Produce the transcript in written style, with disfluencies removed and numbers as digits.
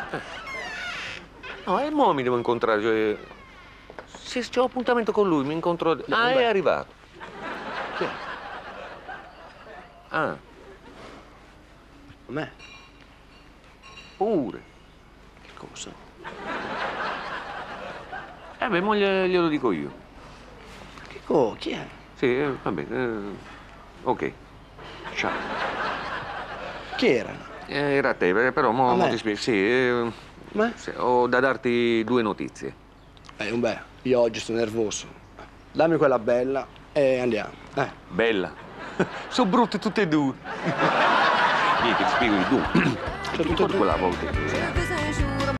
No, e mo mi devo incontrare, cioè... Se c'ho appuntamento con lui, mi incontro... No, ah, vabbè. è arrivato. Chi è? Ah, A me? pure. Che cosa? Beh, mo glielo dico io. Chi è? Sì, va bene. Ok. Ciao. Chi era? Era a te, però A mo me? ti spiego. Sì, Me? sì, ho da darti due notizie. Vabbè, io oggi sto nervoso. Dammi quella bella e andiamo. Bella. Sono brutte tutte e due. Niente, ti spiego i due. Cioè, Ti tutte e ricordi due? quella volta che...